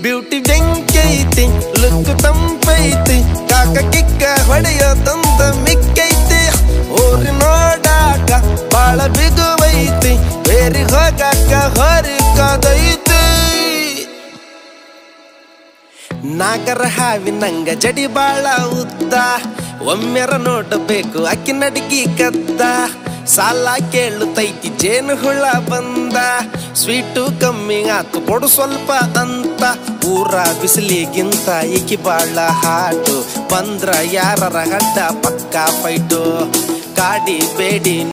beauty ಬೆಂಕಿ ಐತಿ look ತಂಪೈತಿ ಕಾಕ ಕಿಕ್ಕ ಹೊಡೆಯೋ ತಂದ ಮಿಕ್ಕೈತಿ ಊರಿ ನೋಡಾಕ ಬಾಳ ಬಿಗುವೈತಿ ಬೇರಿ ಹೋಗಾಕ ಹೊರಿ ಕಾದೈತಿ ನಾಗರ ಹಾವಿನಂಗ ಜಡಿ ಬಾಳ ಉದ್ದ ಒಮ್ಮೆರ ನೋಡಬೇಕು ಅಕ್ಕಿ ನಡಿಗಿ ಕದ್ದ ಸಾಲ ಕೇಳುತ್ತೈತಿ ಜೇನು ಹುಳ ಬಂದ ಸ್ವೀಟು ಕಮ್ಮಿ ಆತು ಕೊಡು ಸ್ವಲ್ಪ ಅಂತ ಊರ ಬಿಸಿಲಿಗಿಂತ ಈಕಿ ಬಾಳ ಹಾಟು ಬಂದ್ರ ಯಾರರ ಗಡ್ಡ ಪಕ್ಕ ಫೈಟು ಕಾಡಿ ಬೇಡಿ